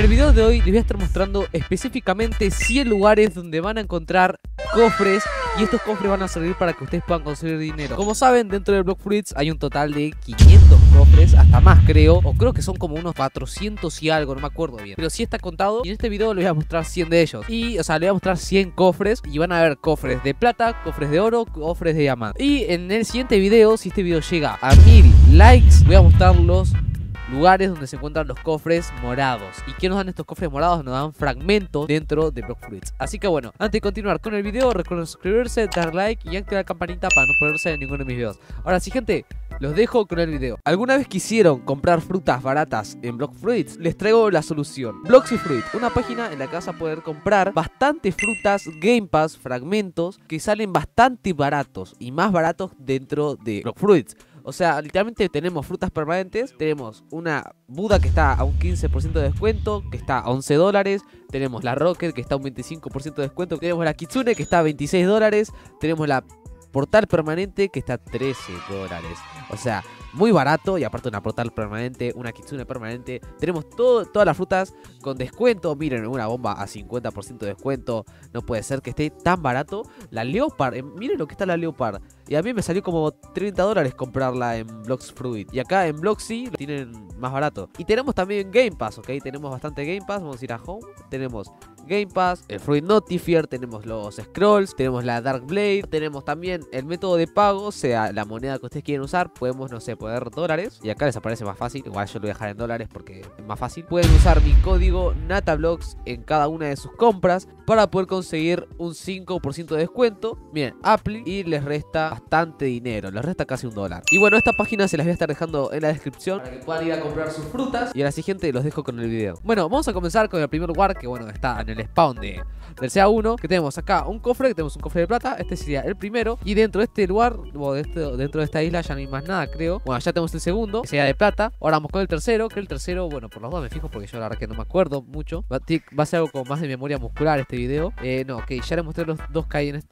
el video de hoy les voy a estar mostrando específicamente 100 lugares donde van a encontrar cofres. Y estos cofres van a servir para que ustedes puedan conseguir dinero. Como saben, dentro de Blox Fruits hay un total de 500 cofres, hasta más creo. O creo que son como unos 400 y algo, no me acuerdo bien. Pero sí está contado y en este video les voy a mostrar 100 de ellos. Y, o sea, les voy a mostrar 100 cofres. Y van a ver cofres de plata, cofres de oro, cofres de diamante. Y en el siguiente video, si este video llega a 1000 likes, voy a mostrar los lugares donde se encuentran los cofres morados. ¿Y qué nos dan estos cofres morados? Nos dan fragmentos dentro de Blox Fruits. Así que bueno, antes de continuar con el video, recuerden suscribirse, dar like y activar la campanita para no perderse en ninguno de mis videos. Ahora sí, gente, los dejo con el video. ¿Alguna vez quisieron comprar frutas baratas en Blox Fruits? Les traigo la solución. Bloxy Fruit, una página en la que vas a poder comprar bastantes frutas, Game Pass, fragmentos que salen bastante baratos y más baratos dentro de Blox Fruits. O sea, literalmente tenemos frutas permanentes. Tenemos una Buda que está a un 15% de descuento, que está a 11 dólares. Tenemos la Rocket que está a un 25% de descuento. Tenemos la Kitsune que está a 26 dólares. Tenemos la Portal permanente que está a 13 dólares. O sea, muy barato. Y aparte una Portal permanente, una Kitsune permanente. Tenemos todas las frutas con descuento. Miren, una bomba a 50% de descuento. No puede ser que esté tan barato. La Leopard, miren lo que está la Leopard. Y a mí me salió como 30 dólares comprarla en Blox Fruit. Y acá en Bloxy lo tienen más barato. Y tenemos también Game Pass, ¿ok? Tenemos bastante Game Pass. Vamos a ir a Home. Tenemos Game Pass, el Fruit Notifier, tenemos los Scrolls, tenemos la Dark Blade, tenemos también el método de pago, o sea, la moneda que ustedes quieren usar. Podemos, no sé, poner dólares. Y acá les aparece más fácil. Igual yo lo voy a dejar en dólares porque es más fácil. Pueden usar mi código NATABLOX en cada una de sus compras para poder conseguir un 5% de descuento. Miren, Apple, y les resta bastante dinero, les resta casi $1. Y bueno, esta página se las voy a estar dejando en la descripción para que puedan ir a comprar sus frutas. Y ahora sí, gente, los dejo con el video. Bueno, vamos a comenzar con el primer lugar, que bueno, está en el spawn del CA1, que tenemos acá un cofre, que tenemos un cofre de plata. Este sería el primero. Y dentro de este lugar, o dentro de esta isla ya no hay más nada, creo. Bueno, ya tenemos el segundo, que sería de plata. Ahora vamos con el tercero, que el tercero, bueno, por los dos me fijo porque yo la verdad que no me acuerdo mucho. Va a ser algo como más de memoria muscular este video. No, ok, ya les mostré los dos que hay en el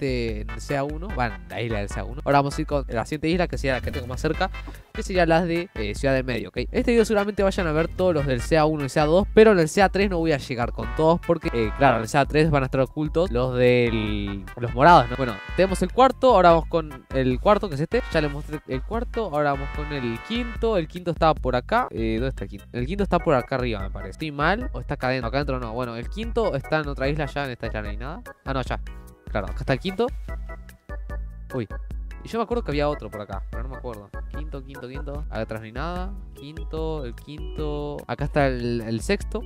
CA1. Bueno, la isla del CA1. Ahora vamos a ir con la siguiente isla, que sería la que tengo más cerca, que sería las de Ciudad del Medio, ok. Este video seguramente vayan a ver todos los del CA1 y CA2, pero en el CA3 no voy a llegar con todos porque, claro, en el CA3 van a estar ocultos los los morados, ¿no? Bueno, tenemos el cuarto, ahora vamos con el cuarto, que es este. Ya les mostré el cuarto, ahora vamos con el quinto. El quinto está por acá. ¿Dónde está el quinto? El quinto está por acá arriba, me parece. ¿Estoy mal o está acá adentro? Acá adentro no. Bueno, el quinto está en otra isla ya, en esta isla no hay nada. Ah, no, ya. Claro, acá está el quinto. Uy. Y yo me acuerdo que había otro por acá, pero no me acuerdo. Quinto. Acá atrás no hay nada. Quinto, el quinto. Acá está el sexto.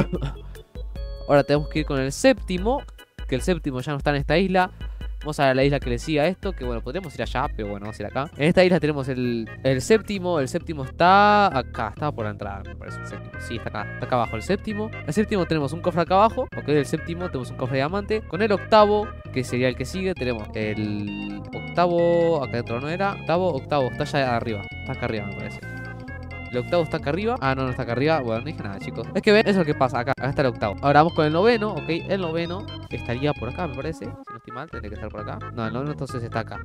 Ahora tenemos que ir con el séptimo, que el séptimo ya no está en esta isla. Vamos a ver la isla que le sigue a esto, que bueno, podríamos ir allá, pero bueno, vamos a ir acá. En esta isla tenemos el séptimo. El séptimo está acá, estaba por la entrada, me parece el séptimo. Sí, está acá abajo el séptimo. El séptimo tenemos un cofre acá abajo. Ok, el séptimo tenemos un cofre de diamante. Con el octavo, que sería el que sigue, tenemos el octavo. Acá adentro no era. Octavo, está allá arriba. Está acá arriba, me parece. El octavo está acá arriba. Ah, no está acá arriba. Bueno, no dije nada, chicos. Es que ven, eso es lo que pasa. Acá está el octavo. Ahora vamos con el noveno. Ok, el noveno estaría por acá, me parece. Si no estoy mal, tendría que estar por acá. No, el noveno entonces está acá.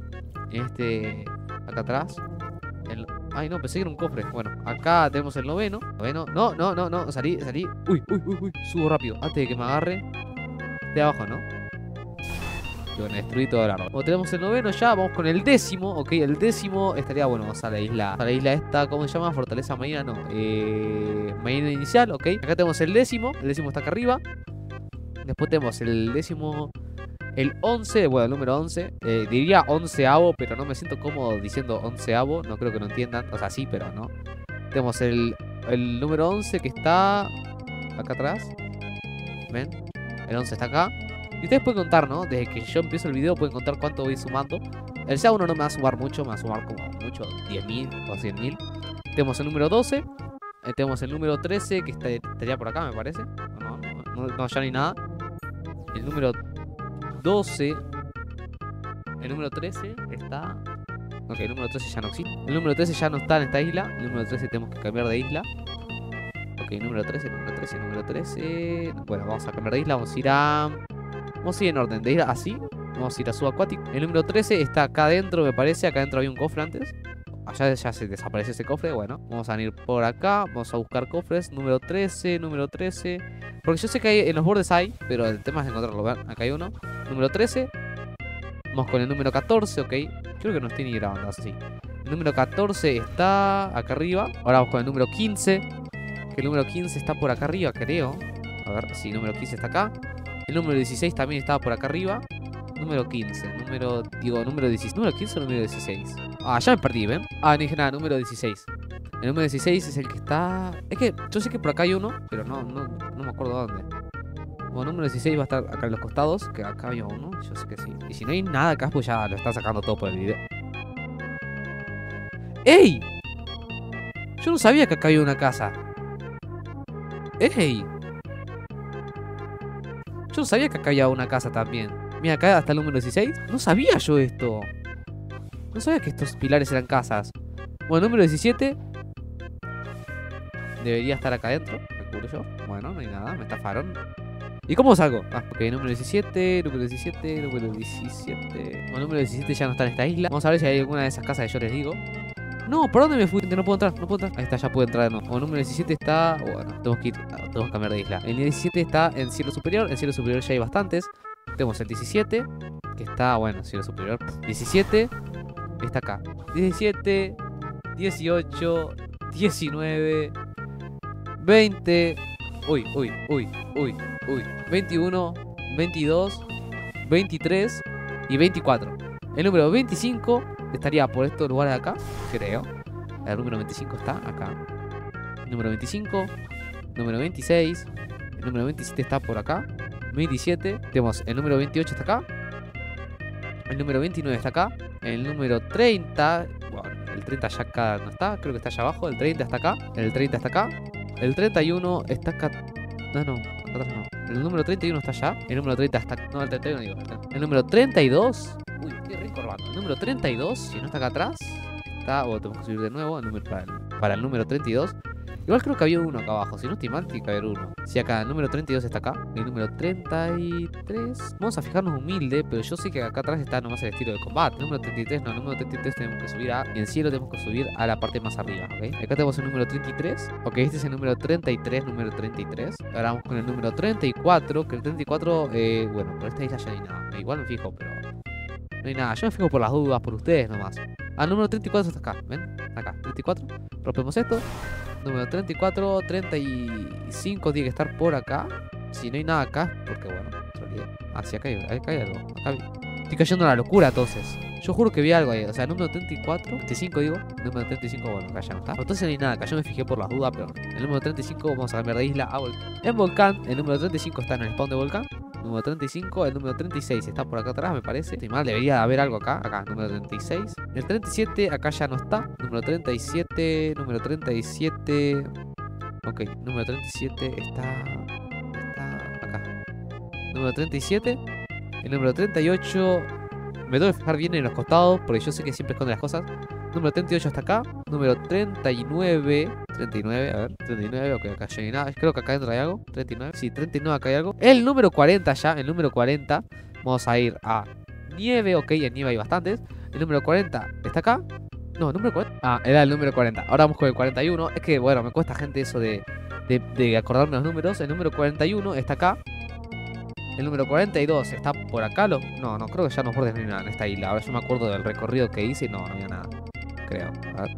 Acá atrás. Ay, no, pensé que era un cofre. Bueno, acá tenemos el noveno. No. Salí. Uy. Subo rápido. Antes de que me agarre. De abajo, ¿no? Bueno, destruí todo el árbol. Como tenemos el noveno ya, vamos con el décimo. Ok, el décimo estaría, bueno, vamos a la isla. A la isla esta, ¿cómo se llama? Fortaleza Marina, no. Marina inicial, ok. Acá tenemos el décimo. El décimo está acá arriba. Después tenemos el décimo. El 11, bueno, el número 11. Diría onceavo, pero no me siento cómodo diciendo onceavo. No creo que lo entiendan. O sea, sí, pero no. Tenemos el número 11 que está acá atrás. ¿Ven? El 11 está acá. Y ustedes pueden contar, ¿no? Desde que yo empiezo el video pueden contar cuánto voy sumando. El CA1 no me va a sumar mucho, me va a sumar como mucho 10.000 o 100.000. Tenemos el número 12. Tenemos el número 13 que estaría por acá, me parece. No, ya no hay nada. El número 12. El número 13 está... Ok, el número 13 ya no existe. El número 13 ya no está en esta isla. El número 13 tenemos que cambiar de isla. Ok, número 13. Bueno, vamos a cambiar de isla, vamos a ir a... Vamos a ir en orden de ir así. Vamos a ir a subacuático. El número 13 está acá adentro, me parece. Acá adentro había un cofre antes. Allá ya se desapareció ese cofre. Bueno, vamos a venir por acá. Vamos a buscar cofres. Número 13. Porque yo sé que en los bordes hay, pero el tema es encontrarlo. Vean, acá hay uno. Número 13. Vamos con el número 14, ok. Creo que no estoy ni grabando, así. El número 14 está acá arriba. Ahora vamos con el número 15. Que el número 15 está por acá arriba, creo. A ver, sí, el número 15 está acá. El número 16 también estaba por acá arriba. Número 15, número 16. ¿Número 15 o número 16? Ah, ya me perdí, ¿ven? Ah, no dije nada, número 16. El número 16 es el que está... Es que yo sé que por acá hay uno, pero no me acuerdo dónde. Bueno, número 16 va a estar acá en los costados, que acá había uno, yo sé que sí. Y si no hay nada acá, pues ya lo está sacando todo por el video. ¡Ey! Yo no sabía que acá había una casa. ¡Ey! Yo no sabía que acá había una casa también. Mira, acá hasta el número 16. No sabía yo esto. No sabía que estos pilares eran casas. Bueno, número 17. Debería estar acá adentro. Me cubro yo. Bueno, no hay nada, me estafaron. ¿Y cómo salgo? Ah, ok, número 17, número 17, número 17. Bueno, número 17 ya no está en esta isla. Vamos a ver si hay alguna de esas casas que yo les digo. No, ¿por dónde me fui? No puedo entrar, no puedo entrar. Ahí está, ya puedo entrar de nuevo. O número 17 está... Bueno, tenemos que cambiar de isla. El 17 está en cielo superior. En cielo superior ya hay bastantes. Tenemos el 17, que está, bueno, cielo superior. 17, está acá. 17, 18, 19, 20... Uy. 21, 22, 23 y 24. El número 25 estaría por estos lugares de acá, creo. El número 25 está acá. Número 25, número 26, el número 27 está por acá. 27, tenemos el número 28 está acá. El número 29 está acá. El número 30, bueno, el 30 ya acá no está, creo que está allá abajo. El 30 está acá. El 30 está acá. El 31 está acá. No, acá atrás no. El número 31 está allá. El número 30 está... No, el 31 digo. El número 32. Uy, estoy recorrando. El número 32, si no está acá atrás, está... O tenemos que subir de nuevo el número para el número 32. Igual creo que había uno acá abajo. Si no estoy mal, tiene que haber uno. Si acá el número 32 está acá. El número 33. Vamos a fijarnos humilde, pero yo sé que acá atrás está nomás el estilo de combate. El número 33 no. El número 33 tenemos que subir a... Y en cielo tenemos que subir a la parte más arriba, ¿ok? Acá tenemos el número 33. Ok, este es el número 33. Número 33. Ahora vamos con el número 34. Que el 34... bueno, por esta isla ya no hay nada. Igual me fijo, pero... No hay nada. Yo me fijo por las dudas, por ustedes nomás. El número 34 está acá. ¿Ven? Acá. 34. Rompemos esto. Número 34, 35 tiene que estar por acá. Si no hay nada acá, porque bueno, sí, acá hay algo. Acá estoy cayendo en la locura entonces. Yo juro que vi algo ahí. O sea, número 34, 35 digo. Número 35, bueno, acá ya no está. Entonces no hay nada acá. Yo me fijé por las dudas, pero el número 35 vamos a cambiar de isla a volcán. En volcán, el número 35 está en el spawn de volcán. Número 35, el número 36 está por acá atrás, me parece. Estoy mal, debería haber algo acá. Acá, número 36. El 37, acá ya no está. Número 37, número 37. Ok, número 37 está acá. Número 37. El número 38. Me tengo que fijar bien en los costados, porque yo sé que siempre esconde las cosas. Número 38 está acá. Número 39. 39, a ver. 39, ok, acá ya no hay nada. Creo que acá adentro hay algo. 39. Sí, 39 acá hay algo. El número 40 ya. El número 40. Vamos a ir a nieve. Ok, en nieve hay bastantes. El número 40 está acá. No, el número 40. Ah, era el número 40. Ahora vamos con el 41. Es que, bueno, me cuesta, gente, eso de acordarme los números. El número 41 está acá. El número 42 está por acá. No, creo que ya no bordes ni nada en esta isla. Ahora yo me acuerdo del recorrido que hice y no había nada. Creo.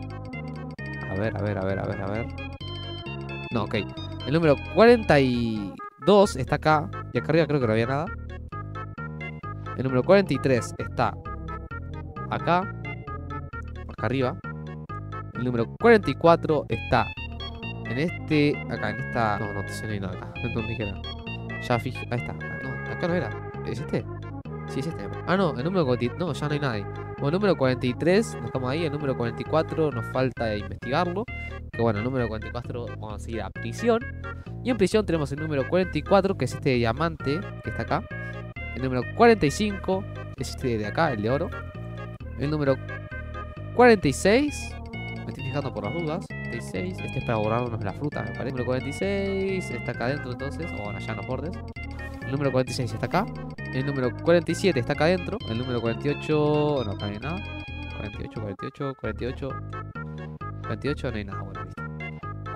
A ver. No, ok. El número 42 está acá. Y acá arriba creo que no había nada. El número 43 está acá. Acá arriba. El número 44 está en este... Acá, en esta... No hay nada acá. No dije nada. Ya fijé... Ahí está. No, acá no era. ¿Es este? Sí, es este. Ah, no, el número 43... No, ya no hay nada ahí. Bueno, el número 43, no estamos ahí. El número 44 nos falta investigarlo. Que bueno, el número 44 vamos a ir a prisión. Y en prisión tenemos el número 44, que es este diamante que está acá. El número 45 es este de acá, el de oro. El número 46, me estoy fijando por las dudas. 46, este es para borrarnos la fruta, me parece. El número 46 está acá adentro entonces, o bueno, allá en los bordes. El número 46 está acá. El número 47 está acá adentro. El número 48, no acá no hay nada. 48, no hay nada, bueno, listo.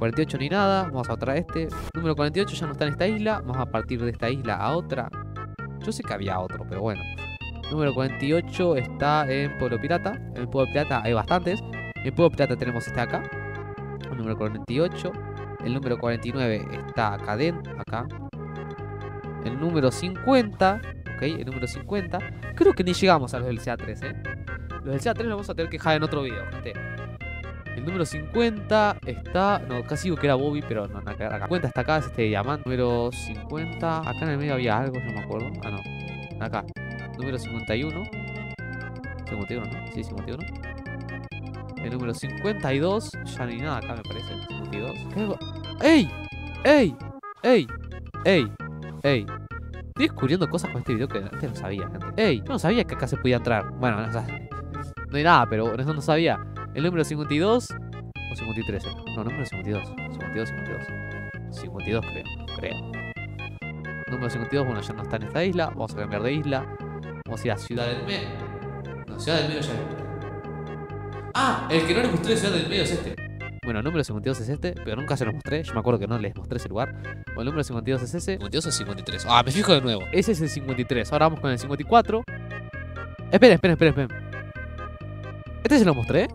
48 ni nada. Vamos a otra este. Número 48 ya no está en esta isla. Vamos a partir de esta isla a otra. Yo sé que había otro, pero bueno. Número 48 está en Pueblo Pirata. En el Pueblo Pirata hay bastantes. En el Pueblo Pirata tenemos este acá. El número 48. El número 49 está acá dentro. Acá. El número 50. Ok, el número 50. Creo que ni llegamos a los del CA3, Los del CA3 los vamos a tener que dejar en otro video, gente. El número 50 está... No, casi digo que era Bobby, pero no, nada que ver. Acá 50 está acá, es este diamante. Número 50... Acá en el medio había algo, no me acuerdo. Ah, no. Acá. Número 51. 51, ¿no? Sí, 51. El número 52. Ya ni nada acá, me parece. 52. ¡Ey! ¡Ey! ¡Ey! ¡Ey! ¡Ey! Estoy descubriendo cosas con este video que antes no sabía, gente. ¡Ey! Yo no sabía que acá se podía entrar. Bueno, no hay nada, pero eso no sabía. El número 52 o 53, No, número 52. 52, 52 creo. Número 52, bueno, ya no está en esta isla. Vamos a cambiar de isla. Vamos a ir a Ciudad del Medio. No, Ciudad del Medio ya es. Ah, el que no les mostré de Ciudad del Medio es este. Bueno, el número 52 es este, pero nunca se los mostré. Yo me acuerdo que no les mostré ese lugar. Bueno, el número 52 es ese. 52 o 53. Ah, me fijo de nuevo. Ese es el 53. Ahora vamos con el 54. Esperen. ¿Este se lo mostré?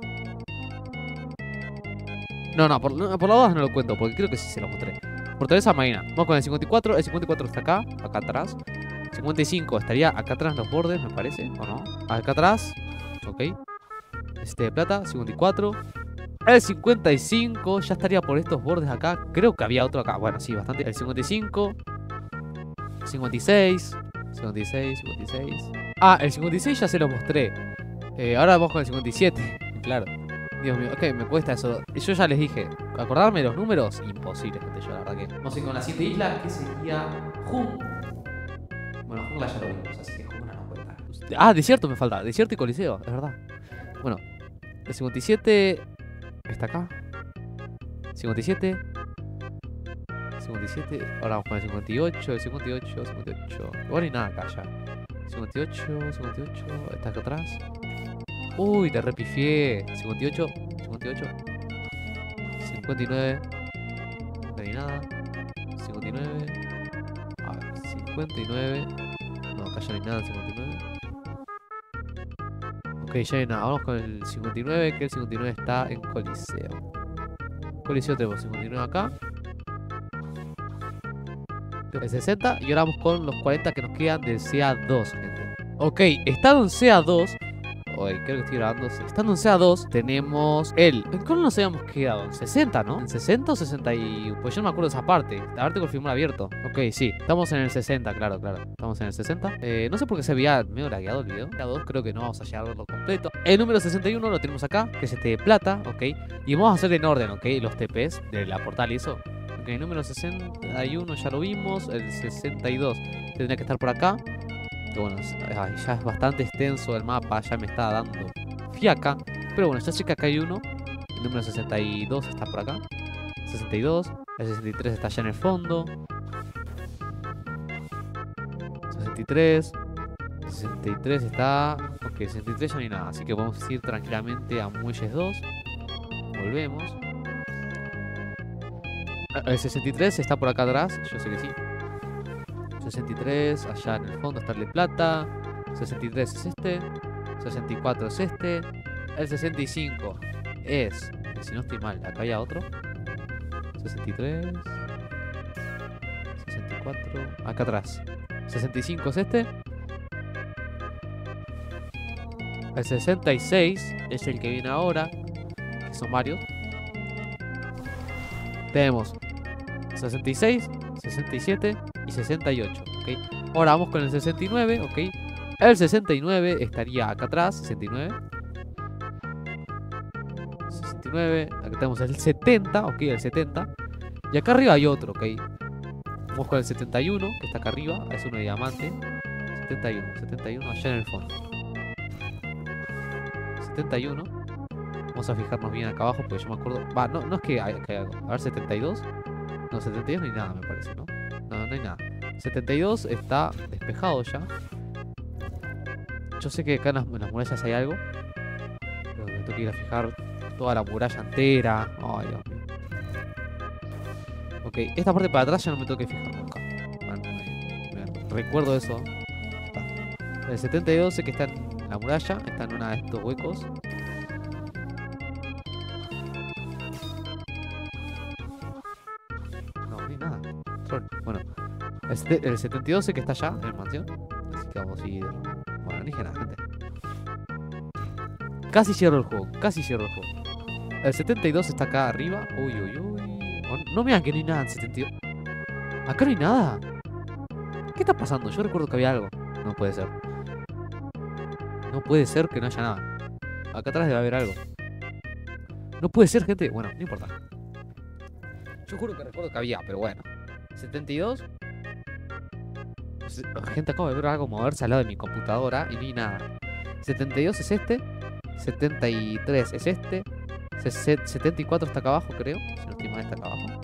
No, por la duda no lo cuento, porque creo que sí se lo mostré. Fortaleza Marina. Vamos con el 54. El 54 está acá atrás. 55 estaría acá atrás en los bordes, me parece, ¿o no? Acá atrás. Ok. Este de plata, 54. El 55 ya estaría por estos bordes acá. Creo que había otro acá. Bueno, sí, bastante. El 55. 56. 56. Ah, el 56 ya se lo mostré. Ahora vamos con el 57. Claro. Dios mío, ok, me cuesta eso. Yo ya les dije, acordarme de los números, imposible, gente. Yo la verdad que. Vamos a ir con la siguiente isla, que sería Jun. Bueno, Jungla ya lo vimos, así que Jungla no cuenta. Ah, desierto me falta. Desierto y Coliseo, es verdad. Bueno, el 57 está acá. 57. 57. Ahora vamos con el 58. El 58. Igual ni nada acá ya. 58. Está acá atrás. Uy, te repifié. 58. 59. No hay nada. 59. A ver, 59. No, acá ya no hay nada. 59. Ok, ya no hay nada. Vamos con el 59, que el 59 está en Coliseo. Coliseo tenemos 59 acá. El 60. Y ahora vamos con los 40 que nos quedan del CA2, gente. Ok, estando en CA2. Oye, creo que estoy grabando. Estando en CA2, tenemos el... ¿En cuál nos habíamos quedado? En 60, ¿no? ¿En 60 o 60 y...? Pues yo no me acuerdo de esa parte. A ver, tengo el firmware abierto. Ok, sí. Estamos en el 60, claro. Estamos en el 60. No sé por qué se veía medio lagueado el video. CA2 creo que no vamos a llegar a verlo completo. El número 61 lo tenemos acá, que es este de plata, ok. Y vamos a hacer en orden, ok, los TPs de la portal y eso. Ok, el número 61 ya lo vimos. El 62 tendría que estar por acá. Que bueno, ya es bastante extenso el mapa, ya me está dando fiaca. Pero bueno, ya sé que acá hay uno. El número 62 está por acá. 62. El 63 está allá en el fondo. 63. 63 está... Ok, 63 ya no hay nada. Así que podemos ir tranquilamente a Muelles 2. Volvemos. El 63 está por acá atrás. Yo sé que sí. 63, allá en el fondo está el de plata. 63 es este. 64 es este. El 65 es... Si no estoy mal, acá hay otro. 63. 64. Acá atrás. 65 es este. El 66 es el que viene ahora. Que son varios. Tenemos 66, 67 y 68, ¿ok? Ahora vamos con el 69, ¿ok? El 69 estaría acá atrás, 69. 69, acá tenemos el 70, ¿ok? El 70. Y acá arriba hay otro, ¿ok? Vamos con el 71, que está acá arriba, es uno de diamante. 71 allá en el fondo. 71. Vamos a fijarnos bien acá abajo porque yo me acuerdo... Va, no es que hay algo. A ver, 72. No, 72 no hay nada, me parece, ¿no? No hay nada. 72 está despejado ya. Yo sé que acá en las murallas hay algo. Pero me tengo que ir a fijar toda la muralla entera. Ay, Dios mío. Ok, esta parte para atrás ya no me tengo que fijar nunca. Bueno, recuerdo eso. Está. El 72 sé que está en la muralla, está en uno de estos huecos. No, no hay nada. Troll. Bueno, el 72 sé que está allá, en la mansión. Así que vamos a ir. Bueno, no dije nada, gente. Casi cierro el juego, casi cierro el juego. El 72 está acá arriba. Uy, uy, uy. Oh, no me digan que no hay nada en 72. Acá no hay nada. ¿Qué está pasando? Yo recuerdo que había algo. No puede ser. No puede ser que no haya nada. Acá atrás debe haber algo. No puede ser, gente. Bueno, no importa. Yo juro que recuerdo que había, pero bueno. 72. Gente, acabo de ver algo moverse al lado de mi computadora y no hay nada. 72 es este. 73 es este. 74 está acá abajo, creo. Si no estoy mal, está acá abajo.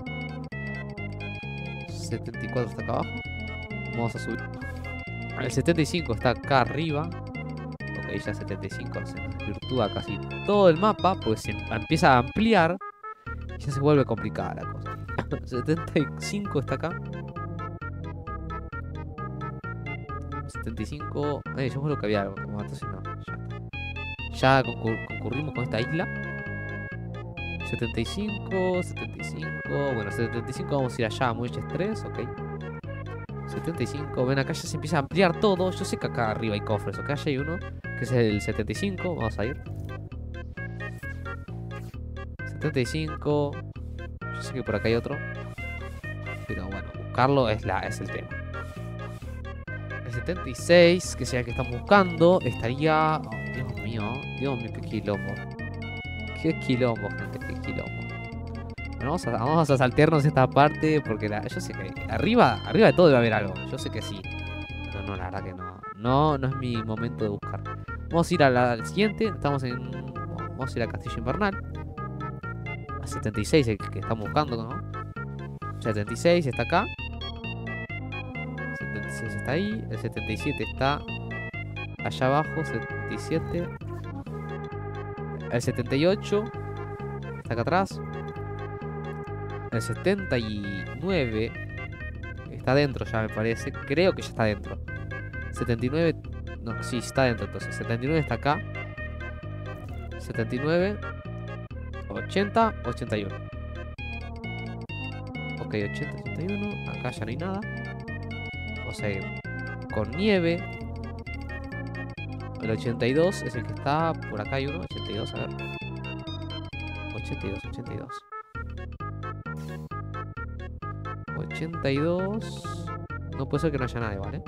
74 está acá abajo. Vamos a subir. El 75 está acá arriba. Ok, ya 75 se nos desvirtúa casi todo el mapa, pues se empieza a ampliar. Y ya se vuelve complicada la cosa. 75 está acá. 75. Yo creo que había algo. Bueno, entonces no. Ya concurrimos con esta isla. 75, 75. Bueno, 75 vamos a ir allá a Muelles 3, ok. 75, ven acá ya se empieza a ampliar todo. Yo sé que acá arriba hay cofres, ok. Allá hay uno, que es el 75. Vamos a ir. 75. Yo sé que por acá hay otro. Pero bueno, buscarlo es el tema. El 76, que sea el que estamos buscando, estaría... Oh, Dios mío, qué quilombo. Qué quilombo, gente, qué quilombo. Bueno, vamos a saltearnos esta parte porque yo sé que arriba de todo debe haber algo. Yo sé que sí. Pero no, la verdad que no. No es mi momento de buscar. Vamos a ir al siguiente. Vamos a ir al Castillo Invernal. A 76, el que estamos buscando, ¿no? 76 está acá. 76 está ahí. El 77 está allá abajo. 77. El 78 está acá atrás. El 79 está adentro ya, me parece. Creo que ya está adentro. 79... No, sí, está adentro entonces. 79 está acá. 79. 80, 81. Ok, 80, 81. Acá ya no hay nada. Vamos a ir con nieve. El 82 es el que está por acá. Hay uno. 82, a ver. 82, 82. 82. No puede ser que no haya nadie, ¿vale?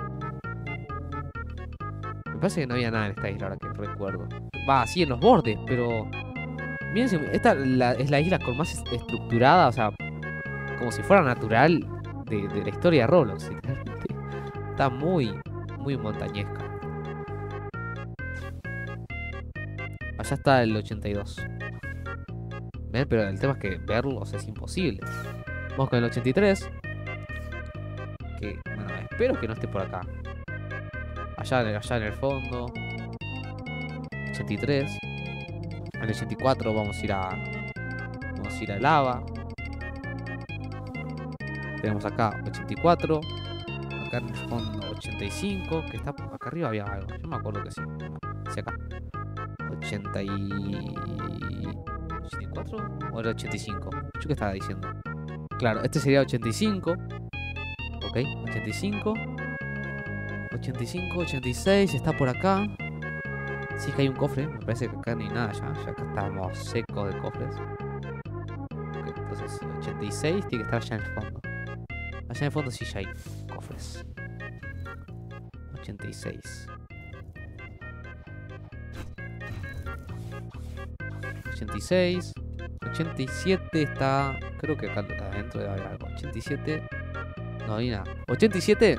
Me parece que no había nada en esta isla ahora que recuerdo. Va, sí, en los bordes, pero... Miren, esta es la isla con más estructurada, o sea, como si fuera natural de la historia de Roblox. Literalmente. Está muy montañesca. Allá está el 82. ¿Ven? Pero el tema es que verlos es imposible. Vamos con el 83. Que, bueno, espero que no esté por acá. Allá en el fondo. 83. En el 84 vamos a ir a lava. Tenemos acá 84. Acá en el fondo 85. Que está acá arriba había algo. Yo me acuerdo que sí. Sí, acá. 84 o era 85. ¿Yo qué estaba diciendo? Claro, este sería 85. Ok, 85. 85, 86. Está por acá. Sí que hay un cofre. Me parece que acá no hay nada ya. Ya acá estamos secos de cofres. Ok, entonces 86 tiene que estar allá en el fondo. Allá en el fondo sí ya hay cofres. 86. 86. 87 está... Creo que acá adentro debe haber algo. 87. No hay nada. 87.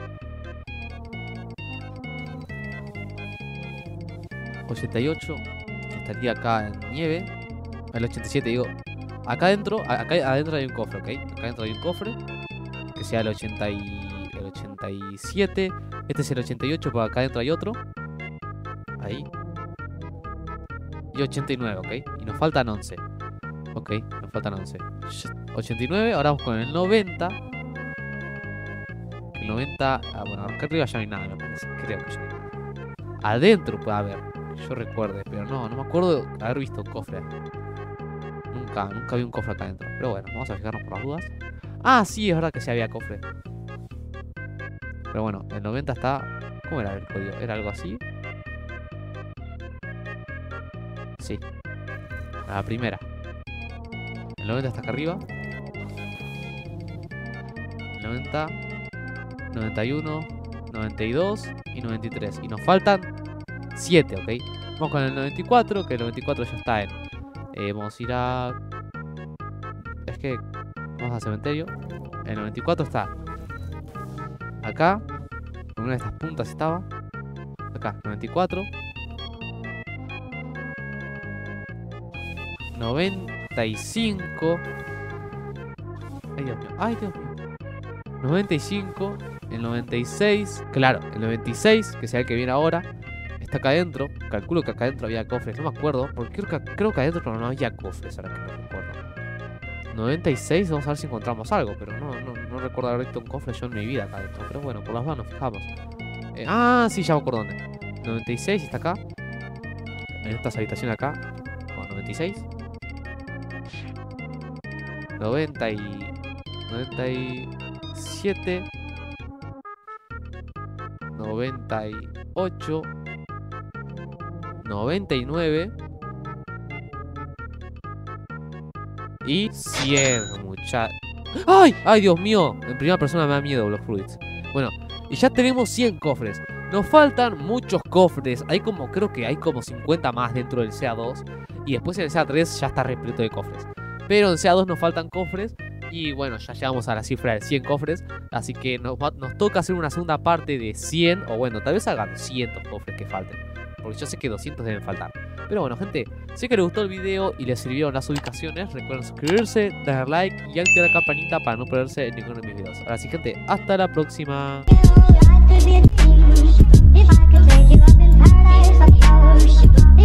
88. Que estaría acá en nieve. El 87 digo. Acá adentro hay un cofre, ¿ok? Acá adentro hay un cofre. Que sea el 87. Este es el 88, pero acá adentro hay otro. Ahí. Y 89, ¿ok? Y nos faltan 11. Ok, nos faltan 11. 89, ahora vamos con el 90. El 90, bueno, acá arriba ya no hay nada, me parece. Creo que ya no hay nada. Adentro puede haber, que yo recuerde, pero no me acuerdo de haber visto un cofre. Nunca vi un cofre acá adentro. Pero bueno, vamos a fijarnos por las dudas. Ah, sí, es verdad que sí había cofre. Pero bueno, el 90 está... ¿Cómo era el código? ¿Era algo así? Sí. La primera. El 90 está acá arriba. El 90, 91, 92 y 93. Y nos faltan 7, ¿ok? Vamos con el 94, que el 94 ya está en... vamos a ir a... Es que... Vamos al cementerio. El 94 está... Acá. En una de estas puntas estaba. Acá, 94. 95. Ay, Dios mío. Ay, Dios mío. 95. El 96. Claro, el 96, que sea el que viene ahora. Está acá adentro. Calculo que acá adentro había cofres. No me acuerdo. Porque creo que adentro no había cofres. Ahora que no recuerdo. 96, vamos a ver si encontramos algo. Pero no recuerdo haber visto un cofre yo en mi vida acá adentro. Pero bueno, por las dudas nos fijamos. Sí, ya me acuerdo dónde. 96 está acá. En esta habitación acá. Bueno, 96. 90 y... 97. 98. 99. Y 100, muchachos. ¡Ay! ¡Ay, Dios mío! En primera persona me da miedo los fruits. Bueno, y ya tenemos 100 cofres. Nos faltan muchos cofres. Creo que hay como 50 más dentro del CA2. Y después en el CA3 ya está repleto de cofres. Pero en CA2 nos faltan cofres. Y bueno, ya llegamos a la cifra de 100 cofres. Así que nos toca hacer una segunda parte de 100. O bueno, tal vez hagan 200 cofres que falten. Porque yo sé que 200 deben faltar. Pero bueno, gente, si les gustó el video y les sirvieron las ubicaciones, recuerden suscribirse, darle like y activar la campanita para no perderse en ninguno de mis videos. Ahora sí, gente, hasta la próxima. If I could take you up in paradise,